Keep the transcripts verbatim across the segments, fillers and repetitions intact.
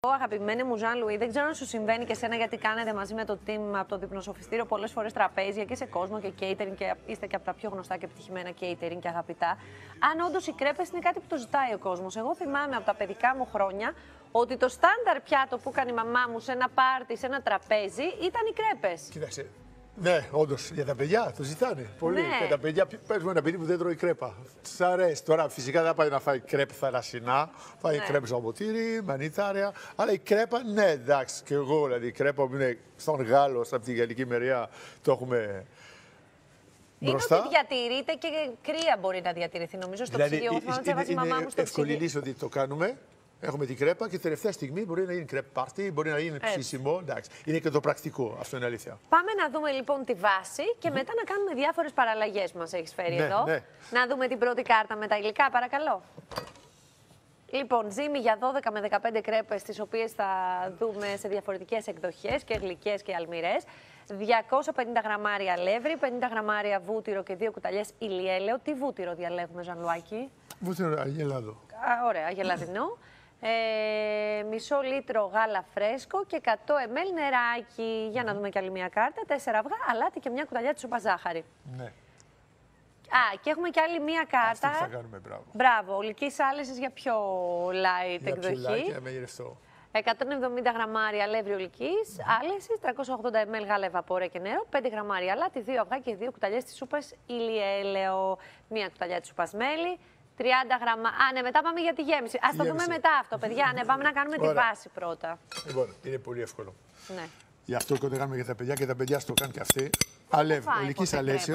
Αγαπημένη μου Ζαν Λουί, δεν ξέρω αν σου συμβαίνει και εσένα, γιατί κάνετε μαζί με το team από το διπνοσοφιστήριο πολλές φορές τραπέζια και σε κόσμο και catering, και είστε και από τα πιο γνωστά και επιτυχημένα catering και αγαπητά. Αν όντως οι κρέπες είναι κάτι που το ζητάει ο κόσμος. Εγώ θυμάμαι από τα παιδικά μου χρόνια ότι το στάνταρ πιάτο που έκανε η μαμά μου σε ένα πάρτι, σε ένα τραπέζι, ήταν οι κρέπες. Κοίταξε. Ναι, όντως για τα παιδιά το ζητάνε πολύ. Ναι. Και τα παιδιά παίζουμε ένα παιδί που δεν τρώει κρέπα. Της αρέσει. Τώρα φυσικά δεν πάει να φάει κρέπ θαλασσινά, φάει ναι. κρέπ ζαμποτήρι, μανιτάρια. Αλλά η κρέπα, ναι, εντάξει, και εγώ δηλαδή η κρέπα που είναι στον Γάλλο, από τη γαλλική μεριά, το έχουμε. Μπροστά. Είναι ότι διατηρείται και κρύα μπορεί να διατηρηθεί. Νομίζω στο δηλαδή, ψυγείο. Εγώ θυμάμαι ότι η μαμά μου στο ευκολή λύση ότι το κάνουμε. Έχουμε την κρέπα και τελευταία στιγμή μπορεί να γίνει κρέπ πάρτι, μπορεί να γίνει ψήσιμο. Εντάξει. Είναι και το πρακτικό, αυτό είναι αλήθεια. Πάμε να δούμε λοιπόν τη βάση και mm. μετά να κάνουμε διάφορες παραλλαγές που μας έχεις φέρει ναι, εδώ. Ναι. Να δούμε την πρώτη κάρτα με τα υλικά, παρακαλώ. Λοιπόν, ζύμη για δώδεκα με δεκαπέντε κρέπες, τις οποίες θα δούμε σε διαφορετικές εκδοχές και γλυκές και αλμυρές. διακόσια πενήντα γραμμάρια αλεύρι, πενήντα γραμμάρια βούτυρο και δύο κουταλιές ηλιέλαιο. Τι βούτυρο διαλέγουμε, Ζανλουάκη? Βούτυρο αγελάδο. Ωραία, αγελαδινό. Ε, μισό λίτρο γάλα φρέσκο και εκατό μιλιλίτρα νεράκι. Για να δούμε κι άλλη μια κάρτα. Τέσσερα αυγά, αλάτι και μια κουταλιά της σούπα ζάχαρη. Ναι. Α, και έχουμε κι άλλη μια κάρτα. Αυτή θα κάνουμε, μπράβο. Μπράβο, ολικής άλεσης για πιο light για εκδοχή. Πιο light, για μεγιστό. εκατόν εβδομήντα γραμμάρια αλεύρι ολικής άλεσης, τριακόσια ογδόντα μιλιλίτρα γάλα ευαπορέ και νερό, πέντε γραμμάρια αλάτι, δύο αυγά και δύο κουταλιές της σούπας ηλιέλαιο. Μια κουταλιά της σούπας μέλι. τριάντα γραμμά. Α, ναι, μετά πάμε για τη γέμιση. Ας το δούμε μετά αυτό, παιδιά. Ναι, πάμε να κάνουμε Ωραία. τη βάση πρώτα. Λοιπόν, είναι πολύ εύκολο. Ναι. Γι' αυτό και το κάνουμε για τα παιδιά και τα παιδιά στο κάνουν και αυτοί. Αλεύρι, ολικής αλέσεως.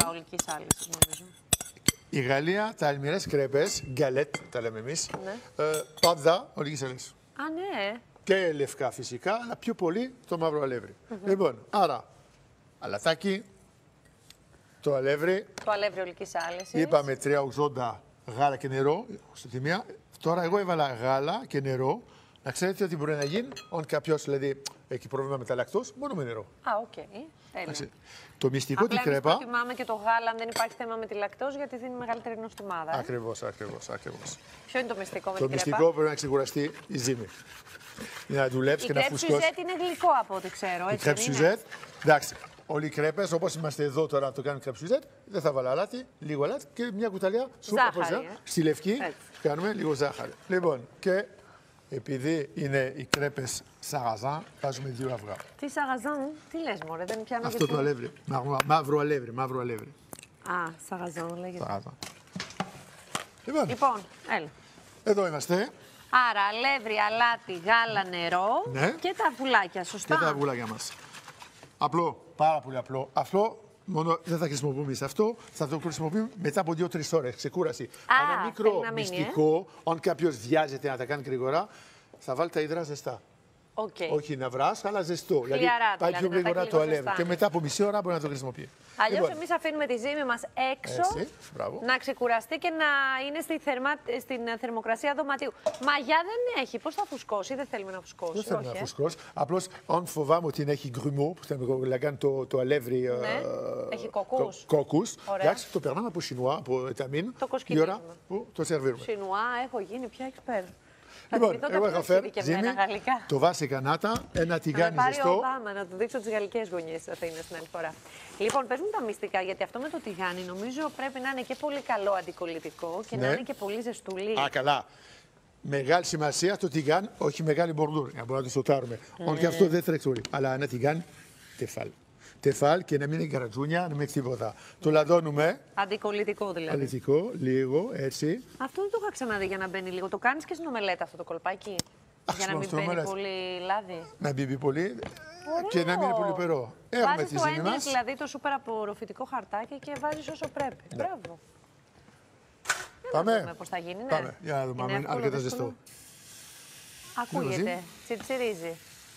Η Γαλλία, τα αλμυρές κρέπες, γκαλέτ, τα λέμε εμείς. Ναι. Ε, πάντα ολικής αλέσεως. Α, ναι. Και λευκά φυσικά, αλλά πιο πολύ το μαύρο αλεύρι. Mm -hmm. Λοιπόν, άρα, αλατάκι, το αλεύρι. Το αλεύρι ολικής άλεσης. Είπαμε τριακόσια ογδόντα γάλα και νερό στη τιμία. Τώρα εγώ έβαλα γάλα και νερό. Να ξέρετε ότι μπορεί να γίνει, αν κάποιος δηλαδή έχει πρόβλημα με τα λακτός, μόνο με νερό. Α, οκ. Okay. Το μυστικό την κρέπα. Απλά προτιμάμε και το γάλα, αν δεν υπάρχει θέμα με τη λακτός, γιατί δίνει μεγαλύτερη νοστιμάδα. Ε? Ακριβώς, ακριβώς, ακριβώς. Ποιο είναι το μυστικό με το την κρέπα? Το μυστικό πρέπει να ξεκουραστεί η ζύμη. Για να δουλέψει και να φουσκώσει. Η κρέπ σουζέτ είναι γλυκό από ό,τι ξέρω. Η κρέπ σουζέτ, εντάξει. Όλοι οι κρέπες, όπως είμαστε εδώ τώρα, το κάνουμε κρέπ σουζέτ, δεν θα βάλω αλάτι, λίγο αλάτι και μια κουταλιά σούπα. Ζάχαρη, ε? Στη λευκή Έτσι. κάνουμε λίγο ζάχαρη. Λοιπόν, και επειδή είναι οι κρέπες σαγαζάν, βάζουμε δύο αυγά. Τι σαγαζάν, τι λες μωρέ, δεν πιάνω. Αυτό το αλεύρι, μαύρο αλεύρι, μαύρο αλεύρι. Α, σαγαζάν λέγεται. Σαγαζάν. Λοιπόν, λοιπόν, έλα. Εδώ είμαστε. Άρα, αλεύρι, αλάτι, γάλα, νερό ναι. και τα αυγουλάκια, σωστά? Και τα αυγουλάκια μας. Απλό, πάρα πολύ απλό. Αυτό μόνο δεν θα χρησιμοποιούμε σε αυτό, θα το χρησιμοποιούμε μετά από δύο τρεις ώρες. Ξεκούραση. Α, ένα μικρό μυστικό, ε? αν κάποιος βιάζεται να τα κάνει γρήγορα, θα βάλει τα υδρά ζεστά. Okay. Όχι να βράσει, αλλά ζεστό. Χλιαρά, δηλαδή πάει δηλαδή, πιο γρήγορα το αλεύρι. Και ναι. μετά από μισή ώρα μπορεί να το χρησιμοποιεί. Αλλιώς λοιπόν. εμείς αφήνουμε τη ζύμη μας έξω, Έτσι, να ξεκουραστεί και να είναι στη θερμα... στην θερμοκρασία δωματίου. Μαγιά δεν έχει. Πώς θα φουσκώσει? Δεν θέλουμε να φουσκώσει. Δεν θέλουμε να φουσκώσει. Απλώς αν φοβάμαι ότι έχει γκρουμό, που λέγανε το, το αλεύρι. Ναι. Ε, έχει κοκκούς. Κοκκούς. Εντάξει, το περνάμε από Σινουά, από εταμίν. Το κοσκινίζουμε. Που το σερβίρουμε. Σινουά, έχω γίνει πια εξπέρ. Λοιπόν, εγώ είχα φέρει ζύμη, το βάσικα νάτα, ένα τηγάνι ζεστό. Θα πάρει ο Ομπάμα να του δείξω τις γαλλικές γωνιές της Αθήνας την άλλη φορά. Λοιπόν, πες μου τα μυστικά, γιατί αυτό με το τηγάνι νομίζω πρέπει να είναι και πολύ καλό αντικολλητικό και ναι. να είναι και πολύ ζεστούλη. Α, καλά. Μεγάλη σημασία το τηγάνι, όχι μεγάλη μπορδούρ, για να μπορούμε να το σοτάρουμε. Mm. Όχι αυτό δεν τρέξει όλοι, αλλά ένα τηγάνι τεφάλ. Τεφάλ και να μην είναι καρατζούνια, να μην έχει τίποτα. Το λαδώνουμε. Αντικολλητικό δηλαδή. Αντικολλητικό, λίγο έτσι. Αυτό δεν το είχα ξαναδεί για να μπαίνει λίγο. Το κάνεις και στην ομελέτα αυτό το κολπάκι? Αχ, για να μην μπαίνει πολύ λάδι. Να μπει πολύ. Ωραίο. Και να μην είναι πολύ περό. Έχουμε τη ζύμη μας. Δηλαδή το σούπερ απορροφητικό χαρτάκι και βάζεις όσο πρέπει. Ναι. Μπράβο. Πάμε. Να δούμε πώς θα γίνει. Πάμε. Ναι. Για να δούμε. Είναι αρκετά ζεστό. Ακούγεται. Τσιρτσιρίζει.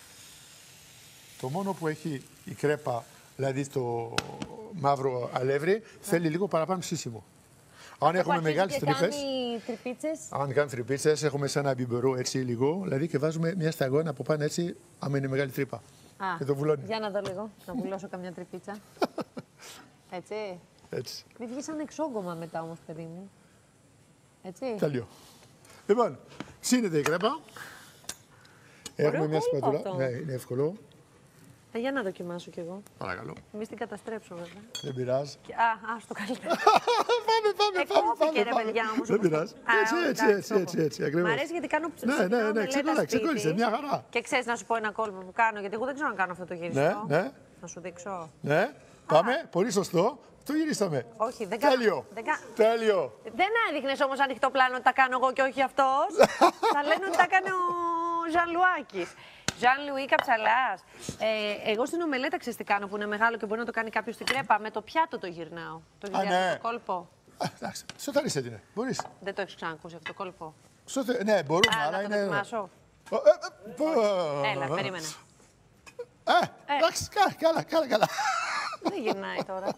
Το μόνο που έχει η κρέπα, δηλαδή το μαύρο αλεύρι, θέλει λίγο παραπάνω ψήσιμο. Αν έχουμε μεγάλες τρύπες, αν κάνουμε τρυπίτσες, έχουμε σαν ένα μπιμπερό έτσι λίγο, δηλαδή και βάζουμε μια σταγόνα από πάνω έτσι, άμα είναι μεγάλη τρύπα. Α, και το βουλώνει. Για να δω λίγο, να βουλώσω καμιά τρυπίτσα. Έτσι. Έτσι. Μην βγει σαν εξόγκωμα μετά όμως, παιδί μου. Έτσι. Τέλειο. Λοιπόν, ψήνεται η κρέπα. Έχουμε μια σπατούλα. Ναι, είναι εύκολο. Ε, για να δοκιμάσω κι εγώ. Παρακαλώ. Εμείς την καταστρέψω, βέβαια. Δεν πειράζει. Και... Α, ας το καλύτερο. Πάμε, πάμε, πάμε. Εκόπηκε, ρε παιδιά, όμως. Δεν πειράζει. Έτσι, έτσι, έτσι, έτσι, ακριβώς. Μ' αρέσει γιατί κάνω Ναι, ναι, ναι, ξεκολλάει, ξεκόλλησε, μια χαρά. Και ξέρεις να σου πω ένα κόλπο που κάνω, γιατί εγώ δεν ξέρω να κάνω αυτό το γυριστό. Ναι, ναι. Να σου δείξω. Ναι, πάμε, πολύ σωστό. Το γυρίσαμε. Όχι, δεν κάνω. Τέλειο. Δεν κα... Τέλειο. Δεν έδειχνες όμως ανοιχτό πλάνο ότι τα κάνω εγώ και όχι αυτός. Θα λένε ότι τα κάνει ο Ζαν Λουάκης. Ζαν Λουί Καψαλάς. Ε, εγώ στην ομελέτα ξέρεις τι κάνω που είναι μεγάλο και μπορεί να το κάνει κάποιος στην κρέπα. Με το πιάτο το γυρνάω. Το γυρνάω ναι. το κόλπο. Εντάξει, σοταρίστε την. Μπορείς. Δεν το έχεις ξανακούσει αυτό το κόλπο. Σωθε... Ναι, μπορούμε, Α, αλλά να το είναι. δοκιμάσω. Έλα, περίμενε. Ε, εντάξει, καλά, καλά, καλά. Δεν γυρνάει τώρα.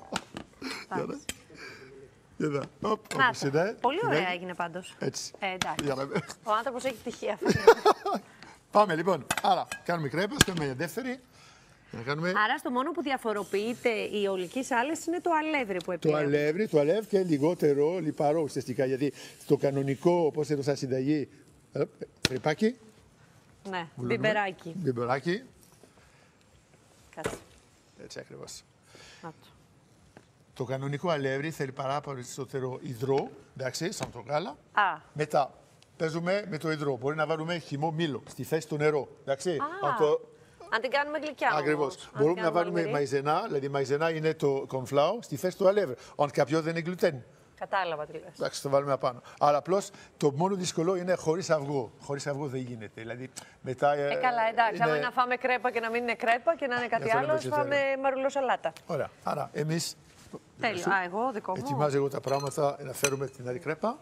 Κοίτα, όπως είναι. Πολύ ωραία έγινε πάντως. Έτσι. Ε, εντάξει. Ο άνθρωπος έχει πτυχία. Πάμε λοιπόν. Άρα, κάνουμε κρέπα, κάνουμε μια δεύτερη. Κάνουμε... Άρα, στο μόνο που διαφοροποιείται η ολική σάλες είναι το αλεύρι που Το επιλέγουμε. αλεύρι, το αλεύρι και λιγότερο λιπαρό ουσιαστικά. Γιατί στο κανονικό, όπως εδώ σαν συνταγή, τρυπάκι. Ναι, μπιμπεράκι. Μπιμπεράκι. Κάτσε. Έτσι ακριβώς. Να το. Το κανονικό αλεύρι θέλει πάρα περισσότερο υδρό, εντάξει, σαν το γάλα. Α. Μετά παίζουμε με το υδρό. Μπορεί να βάλουμε χυμό μήλο στη θέση του νερό. Εντάξει. Α. Το... Αν την κάνουμε γλυκιά. Ακριβώς. Μπορούμε να βάλουμε αλεύρι. Μαϊζενά, δηλαδή μαϊζενά είναι το κονφλάου στη θέση του αλεύρι. Αν κάποιο δεν είναι γλουτέν. Κατάλαβα τι λες. Εντάξει, το βάλουμε απάνω. Αλλά απλώς το μόνο δύσκολο είναι χωρίς αυγό. Χωρίς αυγό δεν γίνεται. Δηλαδή, μετά, ε, καλά, εντάξει. Είναι... Άμα να φάμε κρέπα και να μην είναι κρέπα και να είναι κάτι άλλο, φάμε μαρουλοσαλάτα. Ωραία. Άρα, εμείς. Τέλειο. Α, εγώ δικό μου. Ετοιμάζω εγώ τα πράγματα να φέρουμε την άλλη κρέπα.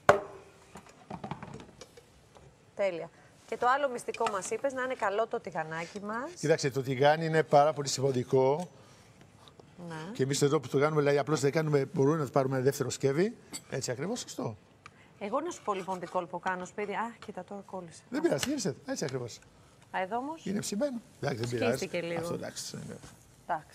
Τέλεια. Και το άλλο μυστικό μας είπες να είναι καλό το τηγανάκι μας. Κοίταξε, το τηγάνι είναι πάρα πολύ σημαντικό. Ναι. Και εμείς εδώ που το κάνουμε, δηλαδή απλώς δεν κάνουμε, μπορούμε να το πάρουμε ένα δεύτερο σκεύη. Έτσι ακριβώς, σωστό. Εγώ να σου πω λοιπόν τι κόλπο κάνω σπίτι. Α, κοίτα τώρα κόλλησε. Δεν πειράζει, γύρισε. Έτσι ακριβώς. Α, εδώ όμως. Είναι ψημένο. Εντάξει, δεν πειράζει. Σκίστηκε λίγο. Αυτό εντάξει. Είναι... εντάξει.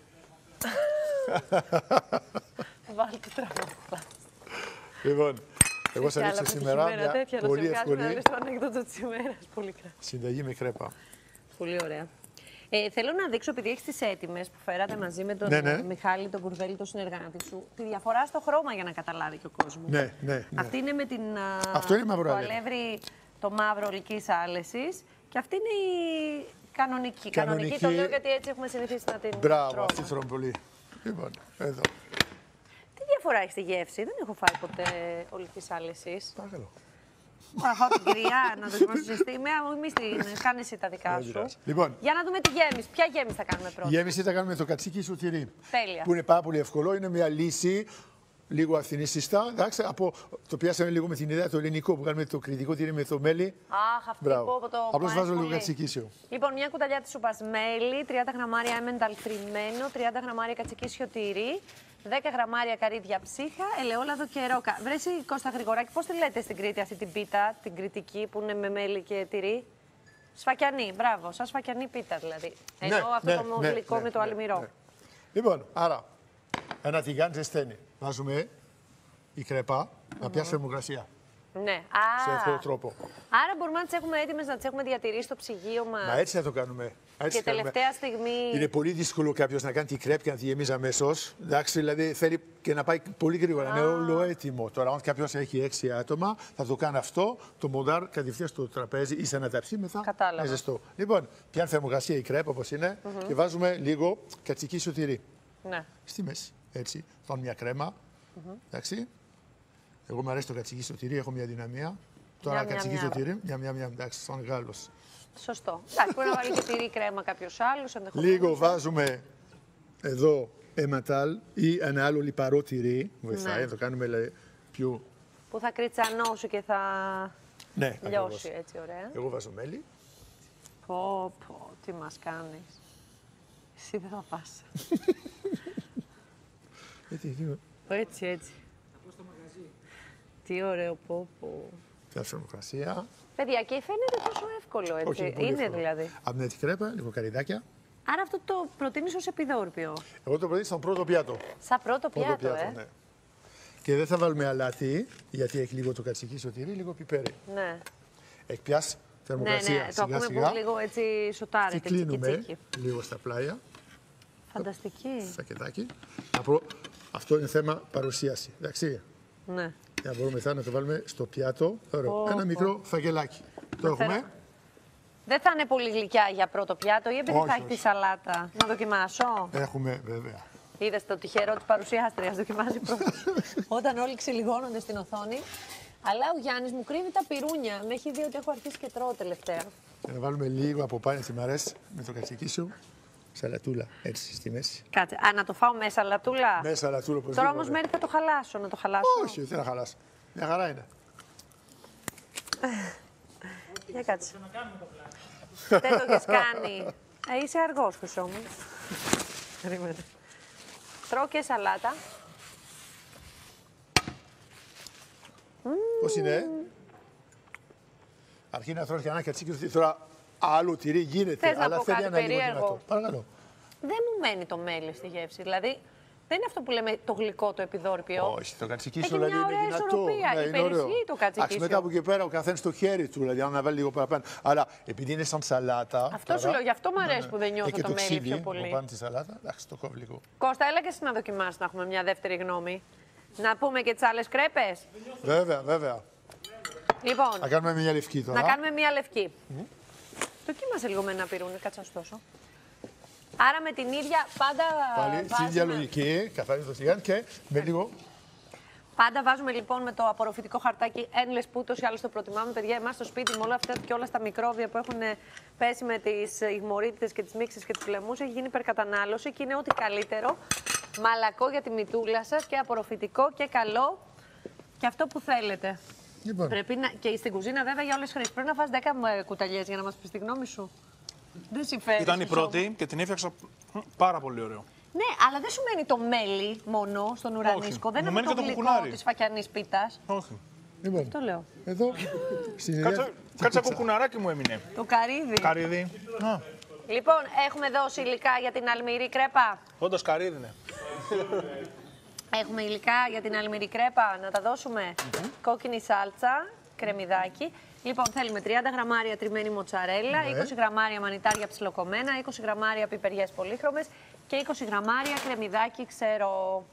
Βάλτε το τραγούδι. Λοιπόν, εγώ σας ρίξω σήμερα μια τέτοια, πολύ εύκολη να το ανέκδοτο της ημέρας. Πολύ κράτο. συνταγή με κρέπα. Πολύ ωραία. Ε, θέλω να δείξω, επειδή έχεις τις έτοιμες που φέρατε μαζί με τον ναι, ναι. Μιχάλη, τον Κουρβέλη, τον συνεργάτη σου, τη διαφορά στο χρώμα για να καταλάβει και ο κόσμος. Ναι, ναι, ναι. Αυτή είναι με την, αυτό είναι μαύρο το αλεύρι. αλεύρι, το μαύρο ολικής άλεσης και αυτή είναι η κανονική. Κανονική, κανονική το λέω γιατί έτσι έχουμε συνηθίσει να την Μπράβο, τρώμε. αυτή τρώμε πολύ. Λοιπόν, εδώ. Τι διαφορά έχει στη γεύση, δεν έχω φάει ποτέ ολικής άλεσης. Παρακαλώ. Θα φάω την κυρία να δοκιμάσω ζεστή. Εμείς την κάνει εσύ τα δικά σου. Λοιπόν, για να δούμε τη γέμιση. Ποια γέμιση θα κάνουμε πρώτα. Η γέμιση θα κάνουμε το κατσίκι στο τυρί. Τέλεια. Που είναι πάρα πολύ εύκολο. Είναι μια λύση λίγο αυθινιστικά. Από το πιάσαμε λίγο με την ιδέα το ελληνικό που κάνουμε το κριτικό τυρί με το μέλι. Αχ, αυτή που το. Απλώς βάζω λίγο κατσικίσιο. Λοιπόν, μια κουταλιά τη σούπας μέλι, τριάντα γραμμάρια έμενταλ τριμμένο, τριάντα γραμμάρια κατσικίσιο τυρί, δέκα γραμμάρια καρύδια ψύχα, ελαιόλαδο και ρόκα. Βρέσει Κώστα Γρηγοράκη, πώς τη λέτε στην Κρήτη αυτή την πίτα, την κριτική που είναι με μέλι και τυρί. Σφακιανή, μπράβο, σαν σφακιανή πίτα δηλαδή. Ενώ ναι, αυτό ναι, το ναι, γλυκό ναι, με το ναι, αλμυρό. Ναι. Λοιπόν, άρα, ένα τηγάνι ζεσταίνει. Βάζουμε η κρέπα να πιάσει θερμοκρασία. Ναι. Α, σε εύκολο τρόπο. Άρα μπορούμε να τις έχουμε έτοιμες, να τις έχουμε διατηρήσει στο ψυγείο μας. Μα έτσι θα το κάνουμε. Έτσι και τελευταία κάνουμε. στιγμή. Είναι πολύ δύσκολο κάποιο να κάνει την κρέπη και να τη γεμίζει αμέσως. Εντάξει, δηλαδή θέλει και να πάει πολύ γρήγορα. Είναι όλο έτοιμο. Τώρα, αν κάποιο έχει έξι άτομα, θα το κάνει αυτό, το μοντάρ κατευθείαν στο τραπέζι ή σε ένα ταψί μετά. Κατάλαβα. Ζεστό. Λοιπόν, πιάνει θερμοκρασία η κρέπα όπως είναι mm -hmm. και βάζουμε λίγο κατσικίσιο τυρί. Ναι. Στη μέση. Έτσι. Φάμε μια κρέμα. Mm -hmm. Εντάξει. Εγώ μου αρέσει το κατσικίσιο τυρί, έχω μια δυναμία. Τώρα κατσικίσιο τυρί, μια μια μια. Εντάξει, σαν Γάλλος. Σωστό. Εντάξει, μπορεί να βάλει και τυρί κρέμα κάποιος άλλος. Λίγο βάζουμε εδώ αιματάλ ή ένα άλλο λιπαρό τυρί. Βοηθάει, ναι. Το κάνουμε λέει, πιο. Που θα κριτσανώσει και θα ναι, λιώσει ακριβώς. Έτσι, ωραία. Εγώ βάζω μέλι. Πω, πω, τι μας κάνεις. Εσύ δεν θα πας. έτσι, έτσι. Τι ωραίο, πω, πω. Ποια θερμοκρασία. Παιδιά, και φαίνεται τόσο εύκολο, έτσι. Όχι, είναι εύκολο. Δηλαδή. Από την κρέπα, λίγο καρυδάκια. Άρα αυτό το προτείνεις ως επιδόρπιο. Εγώ το προτείνω στον πρώτο πιάτο. Σαν πρώτο πιάτο, πρώτο πιάτο ε. ναι. Και δεν θα βάλουμε αλάτι, γιατί έχει λίγο το κατσικίσιο τυρί, λίγο πιπέρι. Ναι. Έχει πιάσει θερμοκρασία. Ναι, ναι, το σιγά, ακούμε σιγά. που λίγο έτσι σουτάρεται. Και κλείνουμε τσίκι. λίγο στα πλάια. Φανταστική. Σακετάκι. Προ... Αυτό είναι θέμα παρουσίαση. Εντάξει. Ναι. Για να μπορούμε μετά να το βάλουμε στο πιάτο. Ωραίο. Oh, Ένα oh. μικρό φαγελάκι. Το έχουμε. Θέλω... Δεν θα είναι πολύ γλυκιά για πρώτο πιάτο ή επειδή όχι, θα έχει όχι. τη σαλάτα. Να δοκιμάσω. Έχουμε, βέβαια. Είδες το τυχερό της παρουσιάστριας, δοκιμάζει πρώτα. Όταν όλοι ξυλιγώνονται στην οθόνη. Αλλά ο Γιάννης μου κρύβει τα πυρούνια. Με έχει δει ότι έχω αρχίσει και τρώω τελευταία. Και να βάλουμε λίγο από πάνω, τι μ' αρέσει, με το κατσίκι σου. Σαλατούλα, έτσι στη μέση. Κάτσε. Α, να το φάω με σαλατούλα. Με σαλατούλα, όπως Τώρα όμως μέρη θα το χαλάσω. Να το χαλάσω. Όχι, δεν θα χαλάσει. Μια χαρά είναι. Για κάτσε. Δεν το έχεις κάνει. Ε, είσαι αργός, Χρυσό μου. Περίμενε. Τρώω και σαλάτα. Πώς είναι. Αρχίζει να τρως και ένα κατσίκι, τώρα άλλο τυρί γίνεται, Θες να αλλά πω θέλει κάτι ένα λίγο περίεργο? δυνατό. Παρακαλώ. Δεν μου μένει το μέλι στη γεύση. Δηλαδή, δεν είναι αυτό που λέμε το γλυκό, το επιδόρπιο. Όχι, το κατσίκι Έχει σου δηλαδή μια είναι ωραία δυνατό. ισορροπία. Ναι, είναι Υπερισχύει ωραίο. το κατσίκι Εντάξει, σου. μετά από εκεί πέρα ο καθένας στο χέρι του, δηλαδή αν να βάλει λίγο παραπάνω. Αλλά επειδή είναι σαν σαλάτα. Αυτό τώρα, σου λέω, γι' αυτό μου αρέσει ναι, που δεν νιώθω και το, το μέλι ξύδι πιο από πολύ. πάνω τη σαλάτα, εντάξει, το κόβει λίγο. Κώστα, έλα και εσύ να δοκιμάσεις να έχουμε μια δεύτερη γνώμη. Να πούμε και τις άλλες κρέπες. Βέβαια, βέβαια. Λοιπόν, Να κάνουμε μια λευκή τώρα. να κάνουμε μια λευκή. Mm. Δοκίμασε λίγο με ένα πυρούνι, κάτσε να σου δώσω. Άρα με την ίδια πάντα Πάλι στην βάζουμε... ίδια λογική, καθαρίζει το σιγάν και με λίγο. Πάντα βάζουμε λοιπόν με το απορροφητικό χαρτάκι endless που ούτως ή άλλως το προτιμάμε. Παιδιά, εμάς στο σπίτι με όλα αυτά και όλα στα μικρόβια που έχουν πέσει με τις υγμωρίτιδες και τις μίξες και τους λαιμούς έχει γίνει υπερκατανάλωση και είναι ό,τι καλύτερο. Μαλακό για τη μυτούλα σας και απορροφητικό και καλό και αυτό που θέλετε. Λοιπόν. Πρέπει να... Και στην κουζίνα βέβαια για όλες τις χρήσεις. Πρέπει να φας δέκα κουταλιές για να μας πεις τη γνώμη σου. Δεν συμφέρει. Ήταν η πρώτη και την έφτιαξα πάρα πολύ ωραίο. Ναι, αλλά δεν σου μένει το μέλι μόνο στον ουρανίσκο. Δεν Μου είναι μένει το και το γλυκό κουκουνάρι. της φακιανής πίτας. Όχι. Λοιπόν, Το λέω. εδώ στην ιδέα. Κάτσα, κάτσα κουκουναράκι μου έμεινε. Το καρύδι. Καρύδι. Α, Λοιπόν, έχουμε δώσει υλικά για την αλμυρή κρέπα. όντως καρύδι είναι. Έχουμε υλικά για την αλμυρή κρέπα. Να τα δώσουμε. Mm-hmm. Κόκκινη σάλτσα, κρεμμυδάκι. Λοιπόν, θέλουμε τριάντα γραμμάρια τριμμένη μοτσαρέλα, Ναι. είκοσι γραμμάρια μανιτάρια ψιλοκομμένα, είκοσι γραμμάρια πιπεριές πολύχρωμες και είκοσι γραμμάρια κρεμμυδάκι ξερό.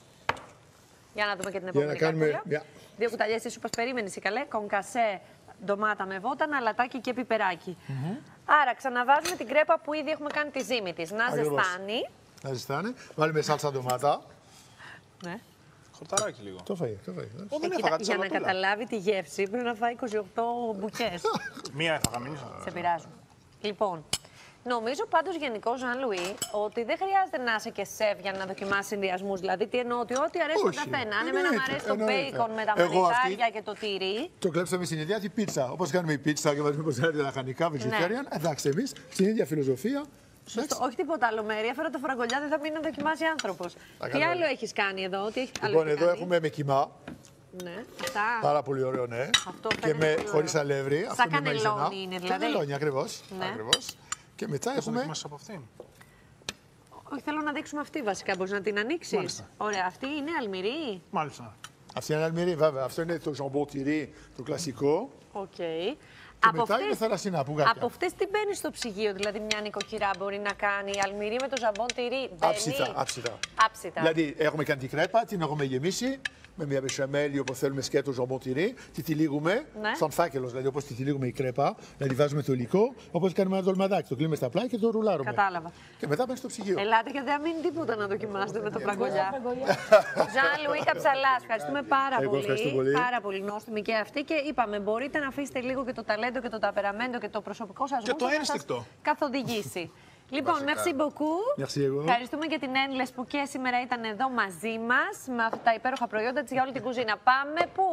Για να δούμε και την Για να επόμενη κάνουμε καρτούλα. μια- Δύο κουταλιές της σούπας περίμενης, καλέ, κονκασέ, ντομάτα με βότανα, αλατάκι και πιπεράκι. Mm-hmm. Άρα, ξαναβάζουμε την κρέπα που ήδη έχουμε κάνει τη ζύμη της. Να Ακριβώς. ζεστάνει. Να ζεστάνε. Βάλουμε σάλτσα ντομάτα. Ναι. Χορταράκι λίγο. Το φαγε, το φαγε. Ω, δεν Κοίτα, έφαγα τη για να σαλατούλα. καταλάβει τη γεύση πρέπει να φάει είκοσι οκτώ μπουκές. Μία έφαγα, μην ήσασταν. Σε πειράζουν. Λοιπόν, νομίζω πάντως γενικώς, Ζαν Λουί, ότι δεν χρειάζεται να είσαι και σεφ για να δοκιμάσει συνδυασμούς. Δηλαδή, τι εννοώ, ότι ό,τι αρέσει Όχι. στον καθένα. Αν εμένα μου Εννοείται, αρέσει το εννοείται. μπέικον με τα Εγώ αυτή- μανιτάρια και το τυρί. Το κλέψαμε στην ίδια τη πίτσα. Όπως κάνουμε η πίτσα και βάζουμε ποσάρια λαχανικά, vegetarian. Εντάξει, εμείς στην ίδια φιλοσοφία. Σωστό. Όχι τίποτα άλλο, Μέρη. Έφερα το φραγκολιά, δεν θα μείνει να δοκιμάσει άνθρωπο. Τι κάνω άλλο όλα. έχει κάνει εδώ, τι έχει άλλο Λοιπόν, έχει εδώ κάνει? έχουμε με κιμά. Ναι, αυτά. Πάρα πολύ ωραίο, ναι. Αυτό και φαίνεται με πολύ χωρίς ωραίο. αλεύρι. Σαν Αυτό με κανελόνι μαϊζενά. είναι, δηλαδή. Κανελόνι, ακριβώς. Ναι. ακριβώς. Και μετά Θα έχουμε. δοκιμάσεις από αυτήν. Όχι, θέλω να δείξουμε αυτή βασικά. Μπορεί να την ανοίξει. Μάλιστα. Ωραία, αυτή είναι αλμυρή. Μάλιστα. Αυτή είναι αλμυρί, βέβαια. Αυτό είναι το ζαμπό τυρί, το κλασικό. Οκ. Και Από μετά είναι αυτές, θαλασσινά πουγάτια. από αυτές τι μπαίνει στο ψυγείο, δηλαδή μια νοικοκυρά μπορεί να κάνει αλμυρί με το ζαμπόν τυρί. Μπαίνει. Άψητα, άψητα. Άψητα. Δηλαδή, έχουμε κάνει την κρέπα, την έχουμε γεμίσει με μια μπεσαμέλη όπως θέλουμε σκέτο ζαμπό τυρί. Τη τυλίγουμε Ναι. σαν φάκελο, δηλαδή όπως τη τυλίγουμε η κρέπα. Δηλαδή, βάζουμε το υλικό, όπως κάνουμε ένα δολμαδάκι. Το κλείνουμε στα πλάι και το ρουλάρουμε. Κατάλαβα. Και μετά πάμε στο ψυγείο. Ελάτε και δεν μείνει τίποτα να δοκιμάσετε με το φραγκολιά. Ζαν Λουί Καψαλά, ευχαριστούμε πάρα Εγώ πολύ. ευχαριστώ πολύ. Πάρα πολύ νόστιμη και αυτή. Και είπαμε, μπορείτε να αφήσετε λίγο και το ταλέντο και το ταπεραμέντο και το προσωπικό σας Και γούστο το να σας ένστικτο. καθοδηγήσει. Λοιπόν, merci beaucoup. Merci, εγώ. Ευχαριστούμε και την Endless που και σήμερα ήταν εδώ μαζί μας με αυτά τα υπέροχα προϊόντα της για όλη την κουζίνα. Πάμε πού?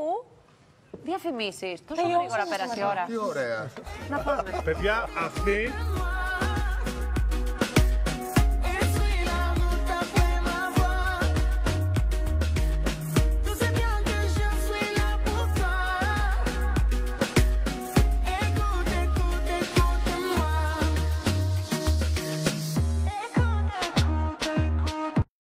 Διαφημίσεις. Τόσο γρήγορα πέρασε η ώρα. Τι ωραία. Να πάμε. Παιδιά, αυτή